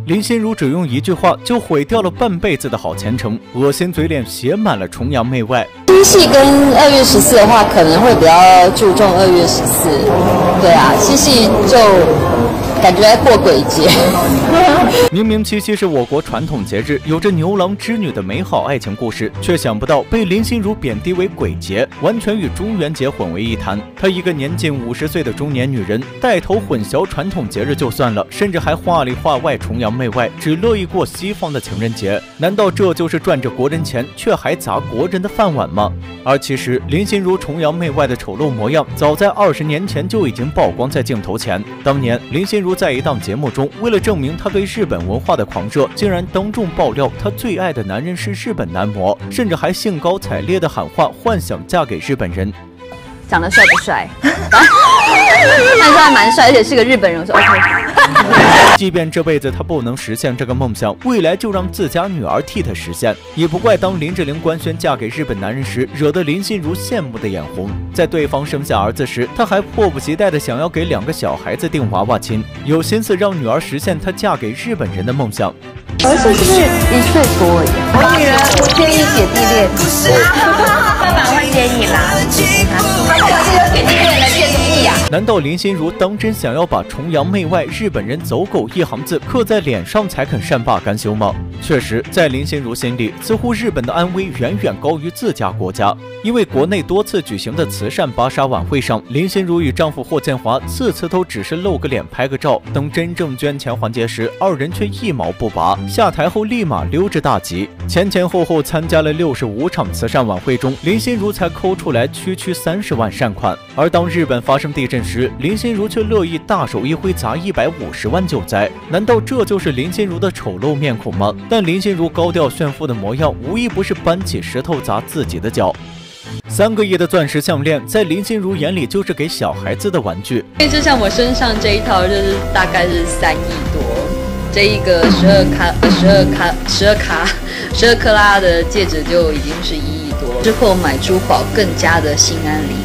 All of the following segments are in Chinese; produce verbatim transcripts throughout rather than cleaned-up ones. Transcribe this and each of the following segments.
林心如只用一句话就毁掉了半辈子的好前程，恶心嘴脸写满了崇洋媚外。 七夕跟二月十四的话，可能会比较注重二月十四。对啊，七夕就感觉在过鬼节。 明明七夕是我国传统节日，有着牛郎织女的美好爱情故事，却想不到被林心如贬低为鬼节，完全与中元节混为一谈。她一个年近五十岁的中年女人，带头混淆传统节日就算了，甚至还话里话外崇洋媚外，只乐意过西方的情人节。难道这就是赚着国人钱，却还砸国人的饭碗吗？而其实林心如崇洋媚外的丑陋模样，早在二十年前就已经曝光在镜头前。当年林心如在一档节目中，为了证明她对日本文化的狂热，竟然当众爆料她最爱的男人是日本男模，甚至还兴高采烈地喊话，幻想嫁给日本人。 长得帅不帅？那说还蛮帅，而且是个日本人，我说 OK。 即便这辈子他不能实现这个梦想，未来就让自家女儿替他实现。也不怪当林志玲官宣嫁给日本男人时，惹得林心如羡慕的眼红。在对方生下儿子时，他还迫不及待的想要给两个小孩子订娃娃亲，有心思让女儿实现她嫁给日本人的梦想。 儿子是不是一岁多而已？我女儿不介意姐弟恋，不是，爸爸会介意啦。他说姐弟恋的介意啊？ 难道林心如当真想要把崇洋媚外、日本人走狗一行字刻在脸上才肯善罢甘休吗？确实，在林心如心里，似乎日本的安危远远高于自家国家。因为国内多次举行的慈善芭莎晚会上，林心如与丈夫霍建华次次都只是露个脸拍个照，等真正捐钱环节时，二人却一毛不拔。下台后立马溜之大吉，前前后后参加了六十五场慈善晚会中，林心如才抠出来区区三十万善款。而当日本发生地震时，林心如却乐意大手一挥砸一百五十万救灾。难道这就是林心如的丑陋面孔吗？但林心如高调炫富的模样，无一不是搬起石头砸自己的脚。三个亿的钻石项链，在林心如眼里就是给小孩子的玩具。 就像我身上这一套，就是大概是三亿多。这一个十二卡、十二卡、十二卡、十二克拉的戒指就已经是一亿多。之后买珠宝更加的心安理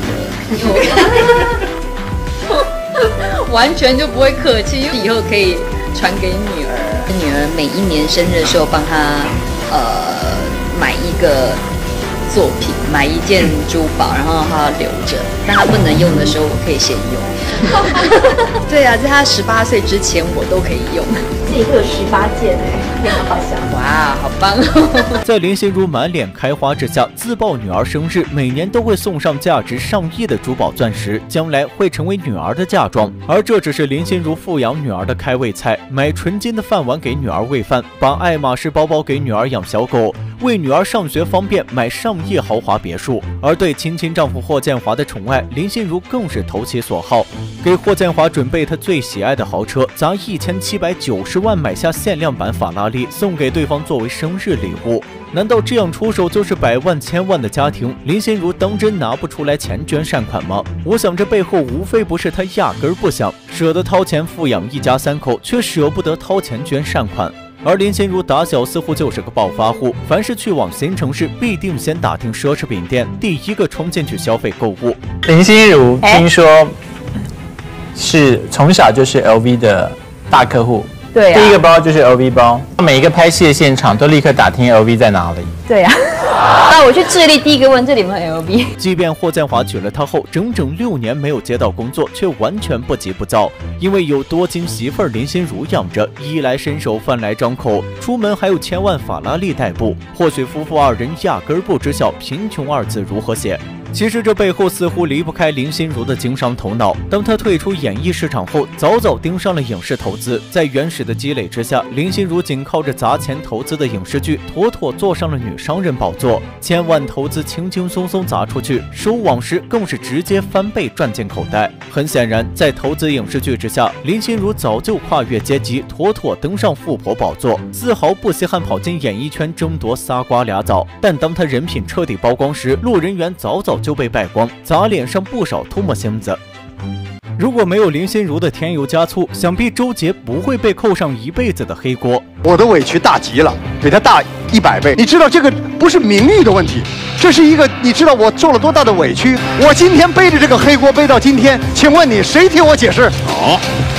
得，完全就不会客气，因为以后可以传给女儿。女儿每一年生日的时候，帮她呃买一个作品，买一件珠宝，然后她留着，但她不能用的时候，我可以先用。对啊，在她十八岁之前，我都可以用。 自己会有十八件哎，你好好想。 哇，好棒哦！ 在林心如满脸开花之下，自曝女儿生日每年都会送上价值上亿的珠宝钻石，将来会成为女儿的嫁妆。而这只是林心如富养女儿的开胃菜，买纯金的饭碗给女儿喂饭，把爱马仕包包给女儿养小狗，为女儿上学方便买上亿豪华别墅。而对亲亲丈夫霍建华的宠爱，林心如更是投其所好，给霍建华准备她最喜爱的豪车，砸一千七百九十万买下限量版法拉利，送给对方作为生日礼物。难道这样出手就是百万千万的家庭？林心如当真拿不出来钱捐善款吗？我想这背后无非不是她压根儿不想，舍得掏钱富养一家三口，却舍不得掏钱捐善款。而林心如打小似乎就是个暴发户，凡是去往新城市，必定先打听奢侈品店，第一个冲进去消费购物。 林心如听说是从小就是 L V 的大客户。 对啊， 第一个包就是 L V 包，每一个拍戏的现场都立刻打听 L V 在哪里。 对啊，那我去智利第一个问这里有没有 L V。 即便霍建华娶了她后，整整六年没有接到工作，却完全不急不躁，因为有多金媳妇儿林心如养着，衣来伸手饭来张口，出门还有千万法拉利代步。或许夫妇二人压根儿不知晓贫穷二字如何写。其实这背后似乎离不开林心如的经商头脑。当她退出演艺市场后，早早盯上了影视投资。在原始的积累之下，林心如仅靠着砸钱投资的影视剧，妥妥坐上了女商人宝座。千万投资轻轻松松砸出去，收网时更是直接翻倍赚进口袋。很显然，在投资影视剧之下，林心如早就跨越阶级，妥妥登上富婆宝座，丝毫不稀罕跑进演艺圈争夺仨瓜俩枣。但当她人品彻底曝光时，路人缘早早就被败光，砸脸上不少唾沫星子。如果没有林心如的添油加醋，想必周杰不会被扣上一辈子的黑锅。 我的委屈大极了，比他大一百倍。你知道这个不是名誉的问题，这是一个你知道我受了多大的委屈。我今天背着这个黑锅背到今天，请问你谁替我解释？好。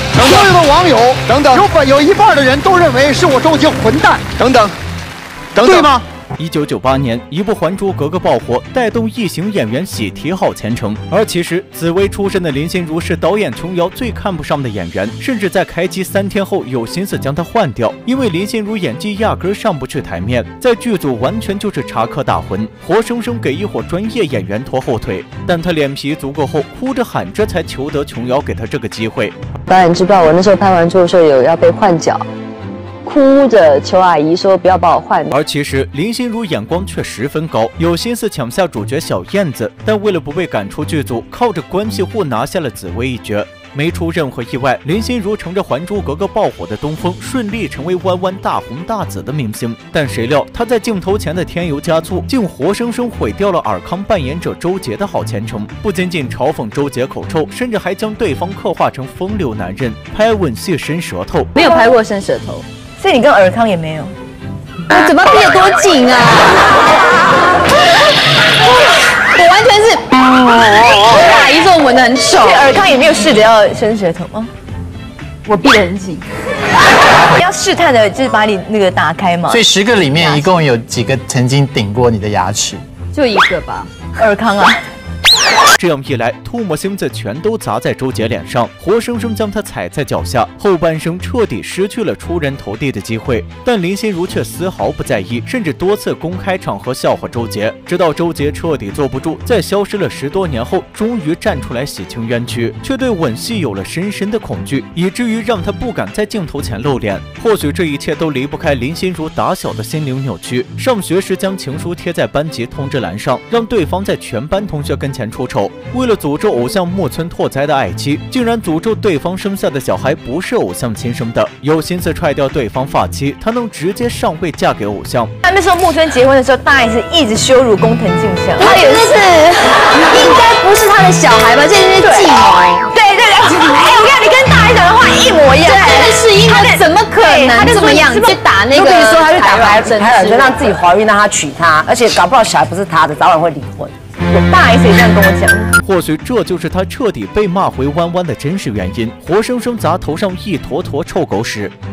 所有的网友等等，有百有一半的人都认为是我周杰混蛋，等等，等等，对吗？ 一九九八年，一部《还珠格格》爆火，带动一行演员喜提好前程。而其实，紫薇出身的林心如是导演琼瑶最看不上的演员，甚至在开机三天后有心思将她换掉，因为林心如演技压根上不去台面，在剧组完全就是插科打诨，活生生给一伙专业演员拖后腿。但她脸皮足够厚，哭着喊着才求得琼瑶给她这个机会。 导演知不知道我那时候拍完之后说有要被换角？哭着求阿姨说不要把我换。 而其实林心如眼光却十分高，有心思抢下主角小燕子，但为了不被赶出剧组，靠着关系户拿下了紫薇一角。没出任何意外，林心如乘着《还珠格格》爆火的东风，顺利成为弯弯大红大紫的明星。但谁料她在镜头前的添油加醋，竟活生生毁掉了尔康扮演者周杰的好前程。不仅仅嘲讽周杰口臭，甚至还将对方刻画成风流男人，拍吻戏伸舌头。 没有拍过伸舌头。 所以你跟尔康也没有， 我嘴巴闭得多紧啊！我完全是，阿姨说我闻得很丑。 所以尔康也没有试着要伸舌头吗？ 我闭得很紧。 要试探的就是把你那个打开嘛。 所以十个里面一共有几个曾经顶过你的牙齿？ 就一个吧。 尔康啊。 这样一来，唾沫星子全都砸在周杰脸上，活生生将他踩在脚下，后半生彻底失去了出人头地的机会。但林心如却丝毫不在意，甚至多次公开场合笑话周杰，直到周杰彻底坐不住，在消失了十多年后，终于站出来洗清冤屈，却对吻戏有了深深的恐惧，以至于让他不敢在镜头前露脸。或许这一切都离不开林心如打小的心灵扭曲。上学时将情书贴在班级通知栏上，让对方在全班同学跟前出丑。为了诅咒偶像木村拓哉的爱妻，竟然诅咒对方生下的小孩不是偶像亲生的，有心思踹掉对方发妻，他能直接上位嫁给偶像。 那时候木村结婚的时候，大 S 一直羞辱工藤静香， 他也是，应该不是他的小孩吧？这是计谋。 对对对，哎，我看你跟大 S 讲的话一模一样。 真的是因为怎么可能这么样？去打那个， 就跟你说，他去打排针， 排卵针让自己怀孕，让他娶她，而且搞不好小孩不是他的，早晚会离婚。 大 S 也这样跟我讲。 或许这就是他彻底被骂回弯弯的真实原因，活生生砸头上一坨坨臭狗屎。